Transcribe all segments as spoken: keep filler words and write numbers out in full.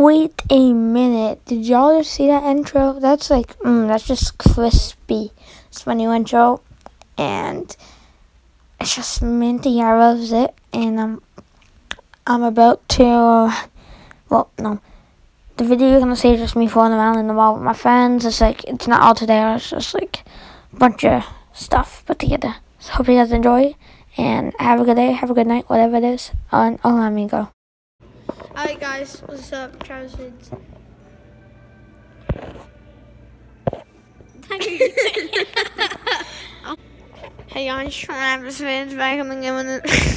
Wait a minute. Did y'all just see that intro? That's like, mm, that's just crispy. It's my new intro. And it's just minty. I loves it. And I'm, I'm about to, well, no. The video you're going to see is just me fooling around in the mall with my friends. It's like, it's not all today. It's just like a bunch of stuff put together. So hope you guys enjoy. And have a good day. Have a good night. Whatever it is. And oh, let me go. Alright guys, what's up? Travis Vids. Hey guys, Travis Vids back on the game.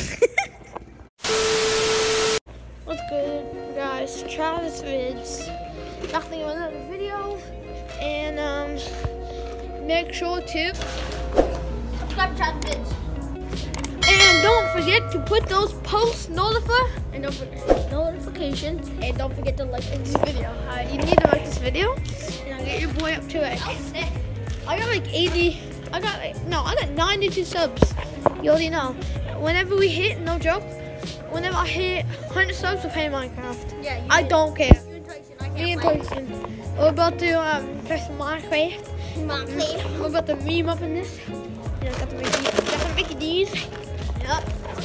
What's good, guys? Travis Vids. Back in another video. And um make sure to subscribe to Travis Vids. And don't forget to put those posts notify and don't forget notifications, and don't forget to like this video. Uh, you need to like this video, and I'll get your boy up to it. I got like eighty. I got like no, I got ninety-two subs. You already know. Whenever we hit, no joke. Whenever I hit one hundred subs, we'll play Minecraft. Yeah. You I don't care. You and Tyson, I Me and Tyson. We're about to um play some Minecraft. Minecraft. We're about to meme up in this. You know, got the Mickey, got the Mickey D's. Yep.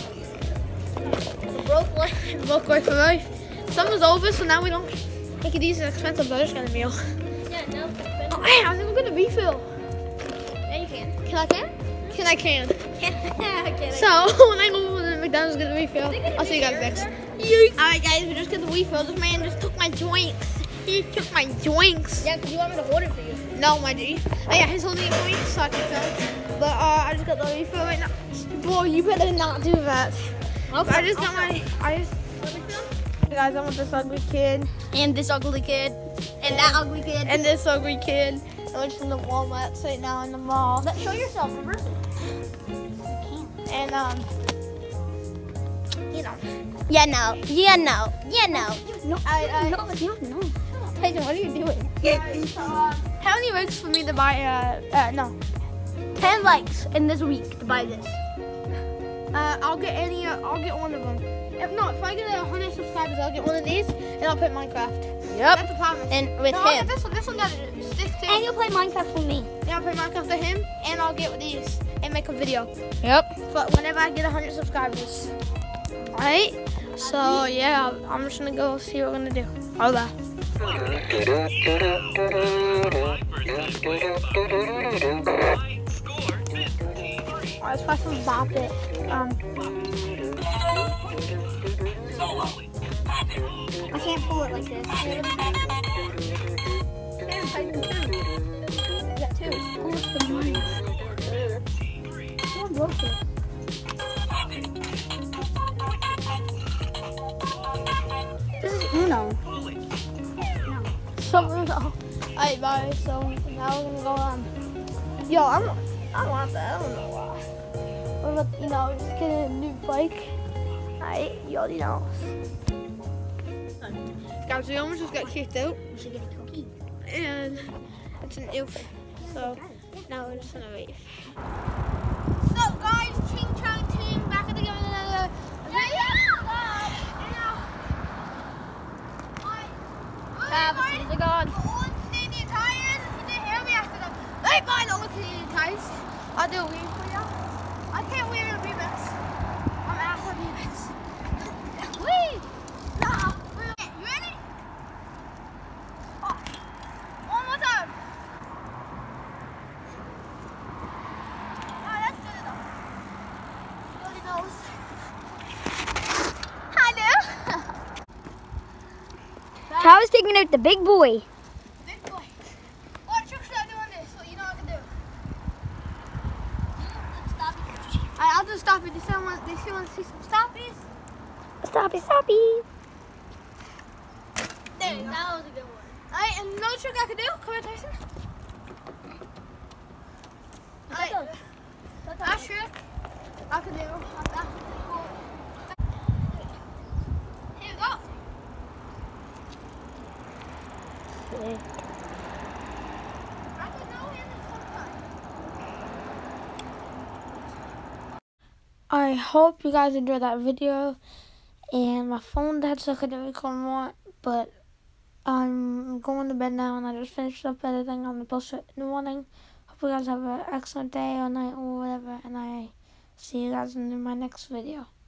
The broke life. Broke life for life. Summer's over, so now we don't make it easy and expensive burgers kind of meal. Yeah, no. Oh, man, I think we're gonna refill. Yeah, you can. Can I can? Can I can? can so when I go to the McDonald's get the refill, I'll see you guys next. Alright guys, we just got the refill. This man just took my joints. He took my joints. Yeah, because you want me to hold it for you. No, my G. Oh yeah, he's holding it for me, so I can film. But uh, I just got the refill right now. Boy, you better not do that. Okay. I just got my. I just. Hey guys, I'm with this ugly kid. And this ugly kid. And, and that ugly kid. And this ugly kid. I'm just in the Walmart right now in the mall. Let, show yourself, reverse it. And um, you know. Yeah, no. Yeah, no. Yeah, no. No, I, I, no, no, no. Tyson, what are you doing? Yeah. So, uh, how many likes for me to buy? Uh, uh, no. Ten likes in this week to buy this. Uh, I'll get any. Uh, I'll get one of them. If not, if I get a hundred subscribers, I'll get one of these, and I'll play Minecraft. Yep. That's a promise. And with no, him. This one, this one got stick to. And you'll play Minecraft with me. Yeah, I'll play Minecraft with him, and I'll get these and make a video. Yep. But whenever I get a hundred subscribers. All right. So yeah, I'm just gonna go see what we're gonna do. All that. Let's try some Bop It. Um, I can't pull it like this. You got two. Oh, it's the money. Someone broke it. This is Uno. No. So Uno. Alright, bye. So now we're gonna go on. Um, yo, I'm. I don't want that. I don't know why. What about, you know, just getting a new bike? Alright, you already know. Guys, we almost just got kicked out. We should get a cookie. And it's an oof. So now we're just gonna leave. So guys, Ching Chong team back at the game with another video. Travis, these are gone. All Canadian tires. You didn't hear me after them. They buy all the Canadian tires. I'll do a weave for you. I can't weave in a remix. I'm after remix. Wee! Nah. You ready? Oh. One more time. Oh, that's good enough. He already knows. Hi there. Travis taking out the big boy. Big boy. What trick should I do on this? What you know I can do? Alright, I'll do stoppie. They still want, they still want to see some stoppies? Stoppy, stoppy. There you go. That was a good one. Alright, and another trick I could do. Come here, Tyson. Alright. Last trick I could do. Here we go. Sick. I could go in this sometime. I hope you guys enjoyed that video. And my phone died, so I couldn't record more. But I'm going to bed now, and I just finished up editing. I'm going to post it in the morning. Hope you guys have an excellent day or night or whatever, and I see you guys in my next video.